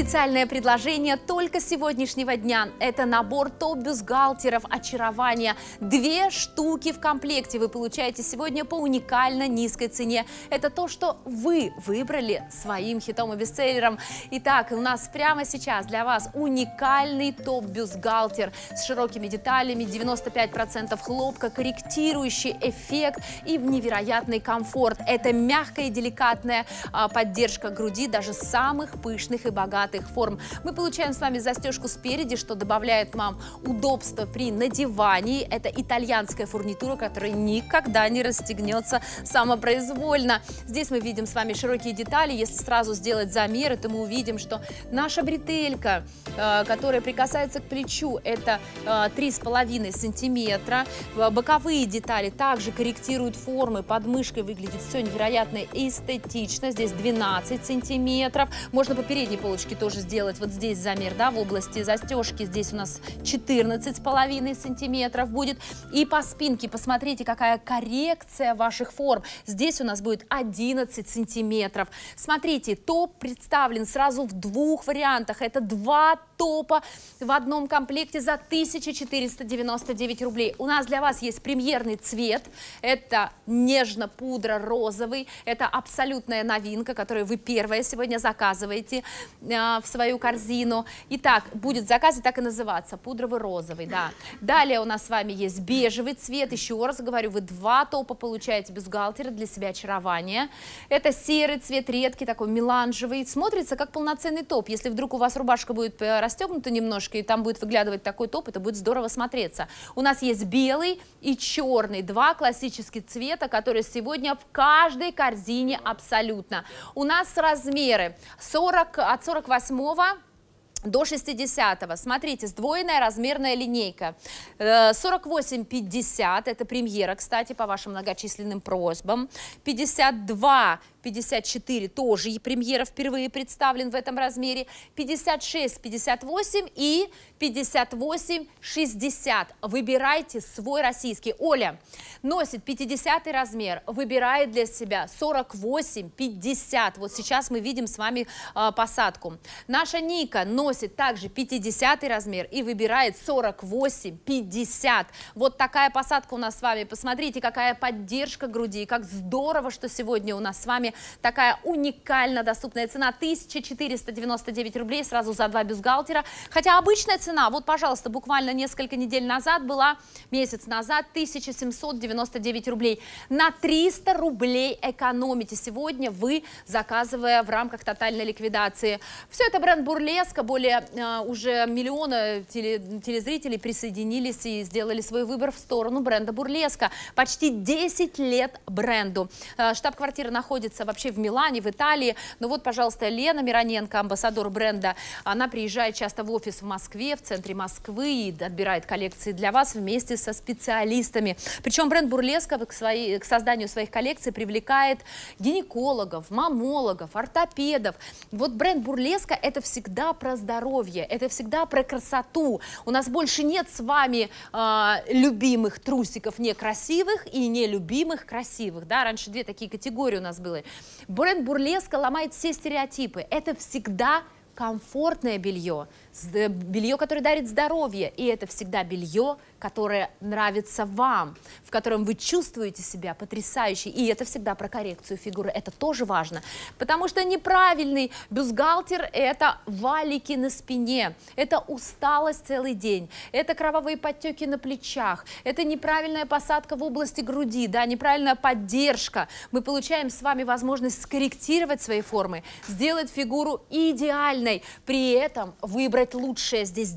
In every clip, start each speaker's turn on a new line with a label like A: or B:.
A: Специальное предложение только сегодняшнего дня. Это набор топ-бюстгальтеров очарования. 2 штуки в комплекте вы получаете сегодня по уникально низкой цене. Это то, что вы выбрали своим хитом и бестселлером. Итак, у нас прямо сейчас для вас уникальный топ-бюстгальтер с широкими деталями, 95% хлопка, корректирующий эффект и невероятный комфорт. Это мягкая и деликатная поддержка груди даже самых пышных и богатых форм. Мы получаем с вами застежку спереди, что добавляет вам удобства при надевании. Это итальянская фурнитура, которая никогда не расстегнется самопроизвольно. Здесь мы видим с вами широкие детали. Если сразу сделать замеры, то мы увидим, что наша бретелька, которая прикасается к плечу, это 3,5 сантиметра. Боковые детали также корректируют формы. Под мышкой выглядит все невероятно эстетично. Здесь 12 сантиметров. Можно по передней полочке тоже сделать вот здесь замер, да, в области застежки. Здесь у нас 14,5 сантиметров будет. И по спинке посмотрите, какая коррекция ваших форм. Здесь у нас будет 11 сантиметров. Смотрите, топ представлен сразу в 2 вариантах. Это 2 топа в одном комплекте за 1499 рублей. У нас для вас есть премьерный цвет. Это нежно-пудро-розовый. Это абсолютная новинка, которую вы первая сегодня заказываете в свою корзину. Итак, будет в заказе так и называться, пудровый розовый, да. Далее у нас с вами есть бежевый цвет. Еще раз говорю, вы 2 топа получаете бюстгальтеры для себя очарования. Это серый цвет, редкий, такой меланжевый. Смотрится как полноценный топ. Если вдруг у вас рубашка будет расстегнута немножко, и там будет выглядывать такой топ, это будет здорово смотреться. У нас есть белый и черный, 2 классических цвета, которые сегодня в каждой корзине абсолютно. У нас размеры от 48 до 60-го. Смотрите, сдвоенная размерная линейка. 48-50, это премьера, кстати, по вашим многочисленным просьбам. 52-54 тоже и премьера впервые представлен в этом размере. 56-58 и 58-60. Выбирайте свой российский. Оля носит 50 размер, выбирает для себя 48-50. Вот сейчас мы видим с вами посадку. Наша Ника носит также 50 размер и выбирает 48-50. Вот такая посадка у нас с вами. Посмотрите, какая поддержка груди, как здорово, что сегодня у нас с вами такая уникально доступная цена. 1499 рублей сразу за 2 бюстгальтера. Хотя обычная цена, вот, пожалуйста, буквально несколько недель назад была, месяц назад, 1799 рублей. На 300 рублей экономите сегодня вы, заказывая в рамках тотальной ликвидации. Все это бренд Бурлеска. Более уже миллиона телезрителей присоединились и сделали свой выбор в сторону бренда Бурлеска. Почти 10 лет бренду. Штаб-квартира находится вообще в Милане, в Италии. Но вот, пожалуйста, Лена Мироненко, амбассадор бренда, она приезжает часто в офис в Москве, в центре Москвы, и отбирает коллекции для вас вместе со специалистами. Причем бренд Бурлеска к созданию своих коллекций привлекает гинекологов, мамологов, ортопедов. Вот бренд Бурлеска — это всегда про здоровье, это всегда про красоту. У нас больше нет с вами любимых трусиков некрасивых и нелюбимых красивых. Да? Раньше 2 такие категории у нас были. Бренд Бурлеска ломает все стереотипы. Это всегда комфортное белье, белье, которое дарит здоровье, и это всегда белье, которое нравится вам, в котором вы чувствуете себя потрясающе, и это всегда про коррекцию фигуры, это тоже важно, потому что неправильный бюстгальтер — это валики на спине, это усталость целый день, это кровавые подтеки на плечах, это неправильная посадка в области груди, да, неправильная поддержка. Мы получаем с вами возможность скорректировать свои формы, сделать фигуру идеальной, при этом выбрать лучшее. Здесь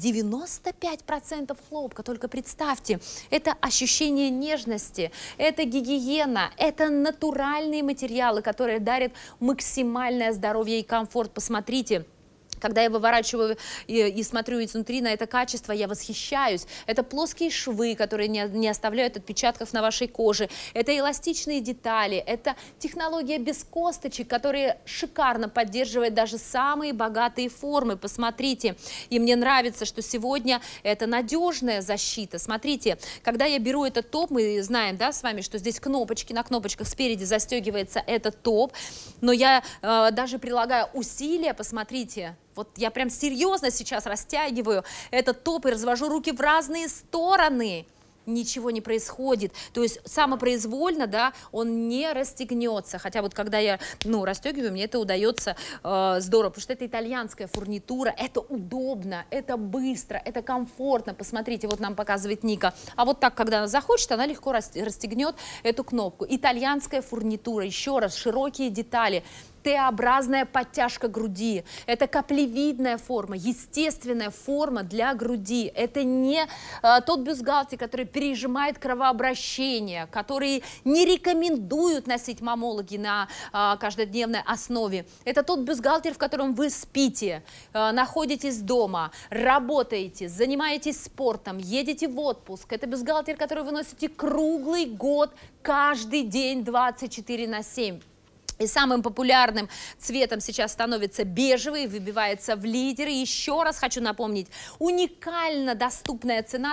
A: 95% хлопка, только представьте. Это ощущение нежности, это гигиена, это натуральные материалы, которые дарят максимальное здоровье и комфорт. Посмотрите. Когда я выворачиваю и смотрю изнутри на это качество, я восхищаюсь. Это плоские швы, которые не оставляют отпечатков на вашей коже. Это эластичные детали. Это технология без косточек, которая шикарно поддерживает даже самые богатые формы. Посмотрите. И мне нравится, что сегодня это надежная защита. Смотрите, когда я беру этот топ, мы знаем, да, с вами, что здесь кнопочки, на кнопочках спереди застегивается этот топ. Но я даже прилагаю усилия, посмотрите, Вот я прям серьезно сейчас растягиваю этот топ и развожу руки в разные стороны. Ничего не происходит, то есть самопроизвольно, да, он не расстегнется, хотя вот когда я, расстегиваю, мне это удается здорово, потому что это итальянская фурнитура, это удобно, это быстро, это комфортно, посмотрите, вот нам показывает Ника, а вот так, когда она захочет, она легко расстегнет эту кнопку. Итальянская фурнитура, еще раз, широкие детали, Т-образная подтяжка груди, это каплевидная форма, естественная форма для груди, это не тот бюстгальтер, который пережимает кровообращение, который не рекомендуют носить маммологи на каждодневной основе, это тот бюстгальтер, в котором вы спите, находитесь дома, работаете, занимаетесь спортом, едете в отпуск, это бюстгальтер, который вы носите круглый год, каждый день 24/7. И самым популярным цветом сейчас становится бежевый, выбивается в лидеры. Еще раз хочу напомнить, уникально доступная цена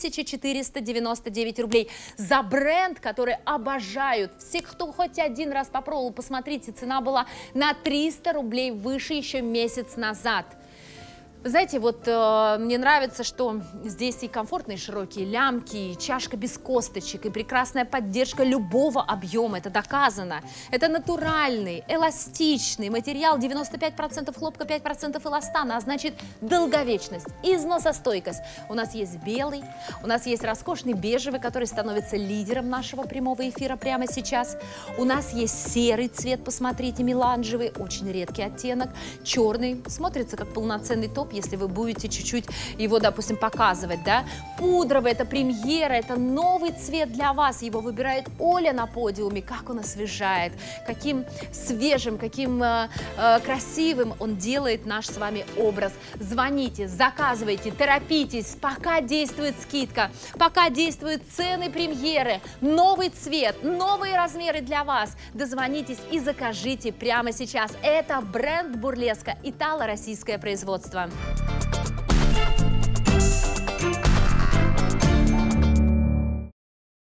A: 1499 рублей за бренд, который обожают. Все, кто хоть один раз попробовал, посмотрите, цена была на 300 рублей выше еще месяц назад. Вы знаете, вот мне нравится, что здесь и комфортные широкие лямки, и чашка без косточек, и прекрасная поддержка любого объема, это доказано. Это натуральный, эластичный материал, 95% хлопка, 5% эластана, а значит долговечность, износостойкость. У нас есть белый, у нас есть роскошный бежевый, который становится лидером нашего прямого эфира прямо сейчас. У нас есть серый цвет, посмотрите, меланжевый, очень редкий оттенок, черный, смотрится как полноценный топ, если вы будете чуть-чуть его, допустим, показывать, да. Пудровый, это премьера, это новый цвет для вас, его выбирает Оля на подиуме, как он освежает, каким свежим, каким красивым он делает наш с вами образ. Звоните, заказывайте, торопитесь, пока действует скидка, пока действуют цены премьеры, новый цвет, новые размеры для вас. Дозвонитесь и закажите прямо сейчас. Это бренд Бурлеска, итало-российское производство.